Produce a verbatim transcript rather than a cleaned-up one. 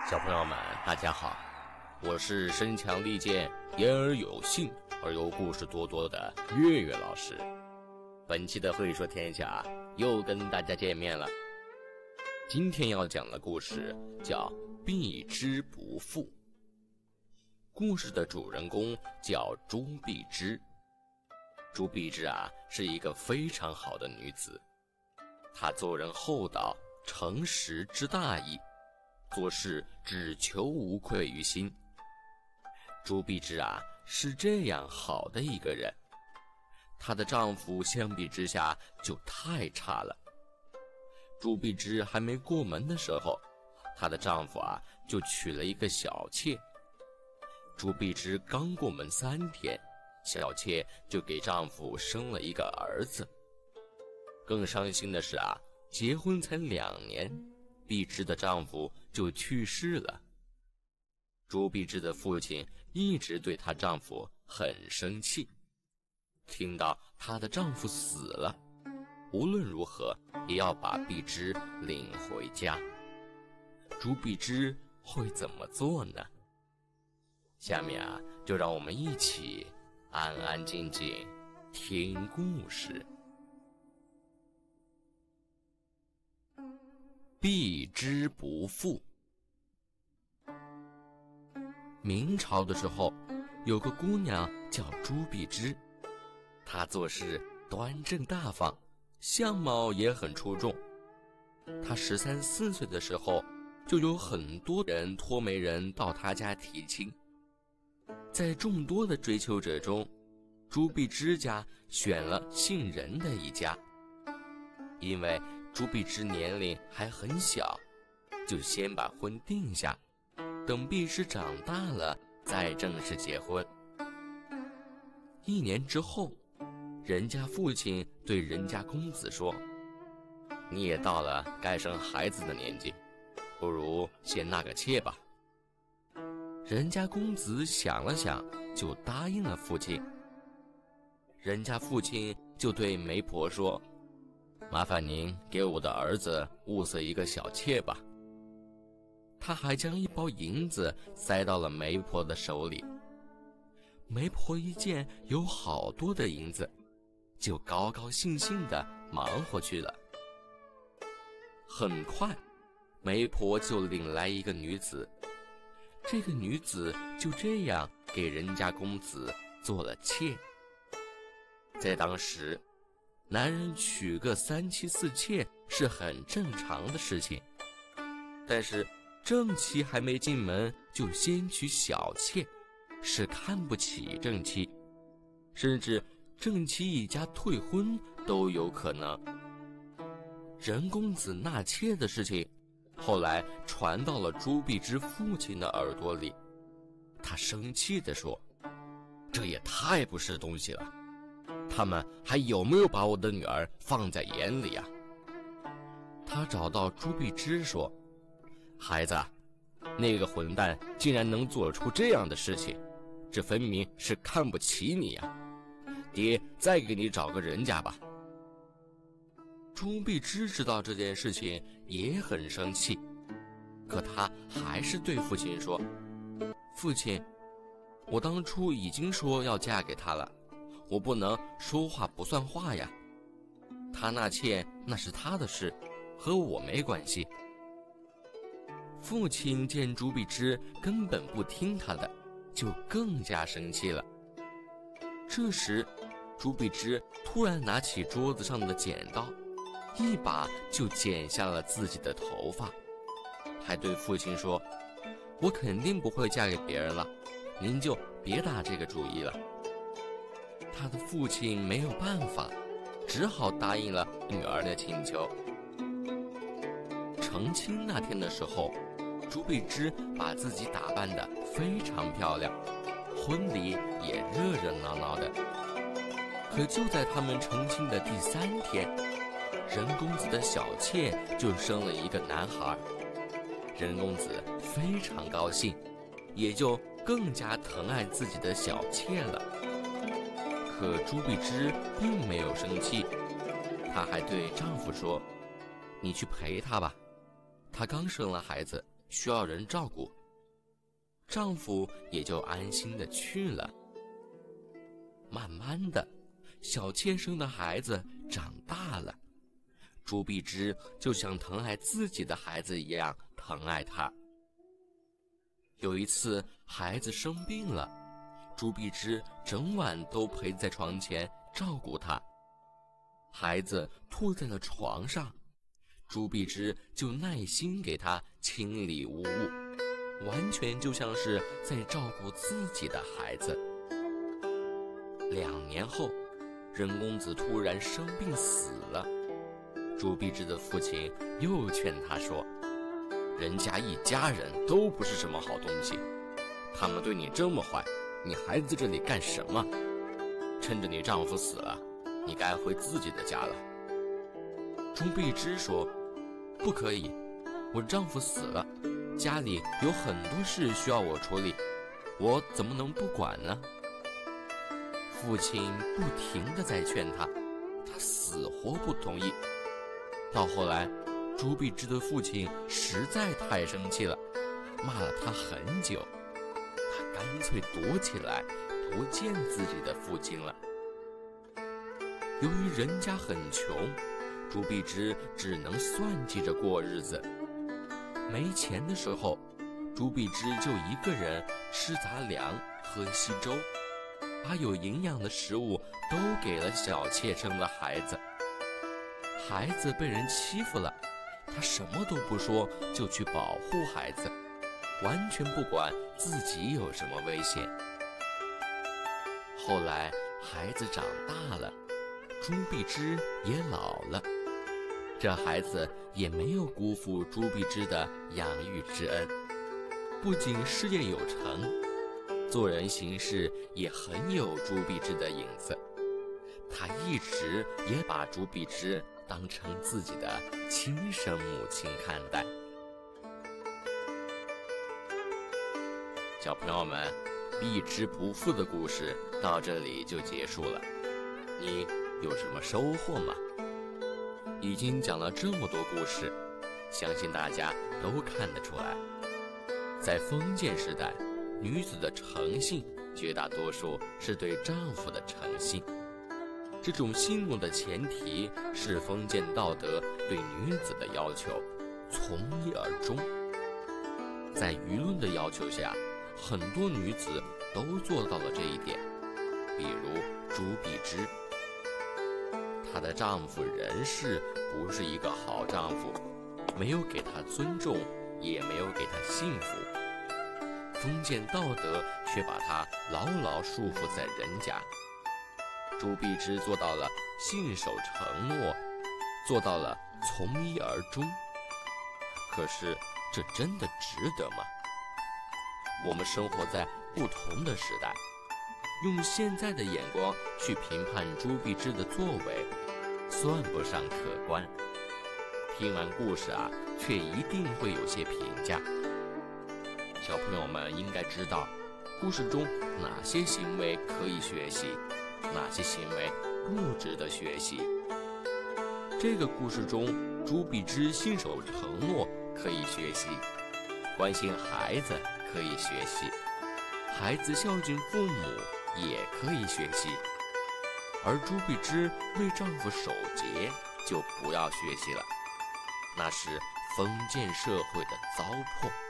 小朋友们，大家好，我是身强力健、言而有信而又故事多多的月月老师。本期的会说天下又跟大家见面了。今天要讲的故事叫避之不复。故事的主人公叫朱碧芝。朱碧芝啊，是一个非常好的女子，她做人厚道、诚实之大义，做事只求无愧于心。朱碧芝啊，是这样好的一个人，她的丈夫相比之下就太差了。朱碧芝还没过门的时候，她的丈夫啊就娶了一个小妾。朱碧芝刚过门三天，小妾就给丈夫生了一个儿子。更伤心的是啊，结婚才两年，碧芝的丈夫就去世了。朱碧芝的父亲一直对她丈夫很生气，听到她的丈夫死了，无论如何也要把碧芝领回家。朱碧芝会怎么做呢？下面啊，就让我们一起安安静静听故事。避之不复。明朝的时候，有个姑娘叫朱碧芝，她做事端正大方，相貌也很出众。她十三四岁的时候，就有很多人托媒人到她家提亲。在众多的追求者中，朱碧芝家选了姓任的一家。因为朱碧芝年龄还很小，就先把婚定下，等碧芝长大了再正式结婚。一年之后，人家父亲对人家公子说：“你也到了该生孩子的年纪，不如先纳个妾吧。”人家公子想了想，就答应了父亲。人家父亲就对媒婆说：“麻烦您给我的儿子物色一个小妾吧。”他还将一包银子塞到了媒婆的手里。媒婆一见有好多的银子，就高高兴兴地忙活去了。很快，媒婆就领来一个女子，这个女子就这样给人家公子做了妾。在当时，男人娶个三妻四妾是很正常的事情，但是正妻还没进门就先娶小妾，是看不起正妻，甚至正妻一家退婚都有可能。任公子纳妾的事情后来传到了朱碧芝父亲的耳朵里，他生气地说：“这也太不是东西了，他们还有没有把我的女儿放在眼里啊？”他找到朱碧芝说：“孩子，那个混蛋竟然能做出这样的事情，这分明是看不起你呀！爹再给你找个人家吧。”朱碧芝知道这件事情也很生气，可他还是对父亲说：“父亲，我当初已经说要嫁给他了，我不能说话不算话呀。他纳妾那是他的事，和我没关系。”父亲见朱碧芝根本不听他的，就更加生气了。这时，朱碧芝突然拿起桌子上的剪刀，一把就剪下了自己的头发，还对父亲说：“我肯定不会嫁给别人了，您就别打这个主意了。”他的父亲没有办法，只好答应了女儿的请求。成亲那天的时候，朱碧芝把自己打扮得非常漂亮，婚礼也热热闹闹的。可就在他们成亲的第三天，任公子的小妾就生了一个男孩。任公子非常高兴，也就更加疼爱自己的小妾了。可朱碧芝并没有生气，她还对丈夫说：“你去陪他吧，他刚生了孩子， 需要人照顾，丈夫也就安心的去了。慢慢的，小妾生的孩子长大了，朱碧芝就像疼爱自己的孩子一样疼爱他。有一次，孩子生病了，朱碧芝整晚都陪在床前照顾他。孩子吐在了床上，朱碧芝就耐心给他清理污物，完全就像是在照顾自己的孩子。两年后，任公子突然生病死了，朱碧芝的父亲又劝他说，人家一家人都不是什么好东西，他们对你这么坏，你还在这里干什么？趁着你丈夫死了，你该回自己的家了。朱碧芝说，不可以，我丈夫死了，家里有很多事需要我处理，我怎么能不管呢？父亲不停地在劝他，他死活不同意。到后来，朱碧芝的父亲实在太生气了，骂了他很久，他干脆躲起来，不见自己的父亲了。由于人家很穷，朱碧芝只能算计着过日子。没钱的时候，朱碧芝就一个人吃杂粮，喝稀粥，把有营养的食物都给了小妾生的孩子。孩子被人欺负了，他什么都不说，就去保护孩子，完全不管自己有什么危险。后来孩子长大了，朱碧芝也老了，这孩子也没有辜负朱碧芝的养育之恩，不仅事业有成，做人行事也很有朱碧芝的影子。他一直也把朱碧芝当成自己的亲生母亲看待。小朋友们，碧芝不负的故事到这里就结束了，你有什么收获吗？已经讲了这么多故事，相信大家都看得出来，在封建时代，女子的诚信绝大多数是对丈夫的诚信，这种信用的前提是封建道德对女子的要求，从一而终。在舆论的要求下，很多女子都做到了这一点，比如朱碧芝。她的丈夫任氏不是一个好丈夫，没有给她尊重，也没有给她幸福。封建道德却把她牢牢束缚在人家。朱碧芝做到了信守承诺，做到了从一而终。可是，这真的值得吗？我们生活在不同的时代，用现在的眼光去评判朱碧芝的作为，算不上可观。听完故事啊，却一定会有些评价。小朋友们应该知道，故事中哪些行为可以学习，哪些行为不值得学习。这个故事中，朱碧芝信守承诺可以学习，关心孩子可以学习，孩子孝敬父母也可以学习，而朱碧芝为丈夫守节就不要学习了，那是封建社会的糟粕。